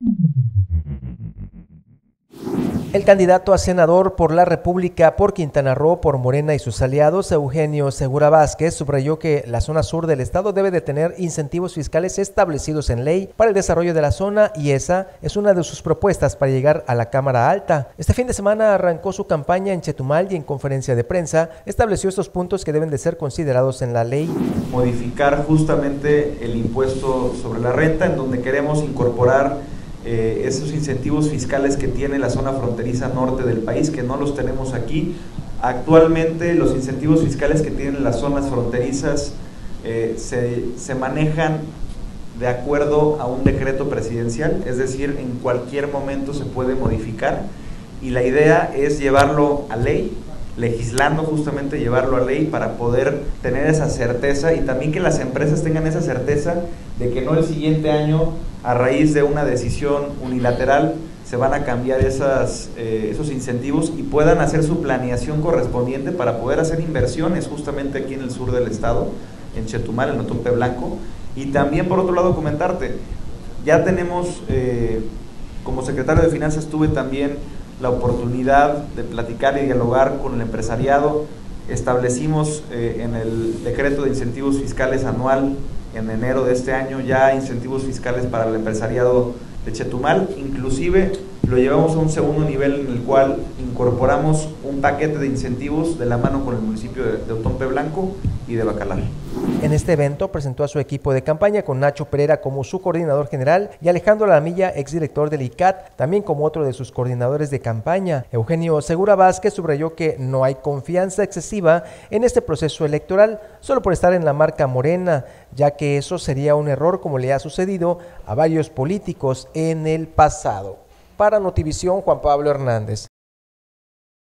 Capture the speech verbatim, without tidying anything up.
El candidato a senador por la República por Quintana Roo por Morena y sus aliados, Eugenio Segura Vázquez, subrayó que la zona sur del estado debe de tener incentivos fiscales establecidos en ley para el desarrollo de la zona y esa es una de sus propuestas para llegar a la Cámara Alta. Este fin de semana arrancó su campaña en Chetumal y en conferencia de prensa estableció estos puntos que deben de ser considerados en la ley. Modificar justamente el impuesto sobre la renta, en donde queremos incorporar Eh, esos incentivos fiscales que tiene la zona fronteriza norte del país, que no los tenemos aquí. Actualmente los incentivos fiscales que tienen las zonas fronterizas eh, se, se manejan de acuerdo a un decreto presidencial, es decir, en cualquier momento se puede modificar y la idea es llevarlo a ley, legislando justamente llevarlo a ley para poder tener esa certeza y también que las empresas tengan esa certeza de que no el siguiente año a raíz de una decisión unilateral se van a cambiar esas, eh, esos incentivos y puedan hacer su planeación correspondiente para poder hacer inversiones justamente aquí en el sur del estado, en Chetumal, en Otompe Blanco. Y también por otro lado comentarte, ya tenemos, eh, como secretario de Finanzas tuve también la oportunidad de platicar y dialogar con el empresariado. Establecimos eh, en el decreto de incentivos fiscales anual en enero de este año ya incentivos fiscales para el empresariado de Chetumal, inclusive lo llevamos a un segundo nivel en el cual incorporamos un paquete de incentivos de la mano con el municipio de, de Otompe Blanco y de Bacalar. En este evento presentó a su equipo de campaña con Nacho Pereira como su coordinador general y Alejandro Lamilla, exdirector del I C A T, también como otro de sus coordinadores de campaña. Eugenio Segura Vázquez subrayó que no hay confianza excesiva en este proceso electoral solo por estar en la marca Morena, ya que eso sería un error como le ha sucedido a varios políticos en el pasado. Para Notivisión, Juan Pablo Hernández.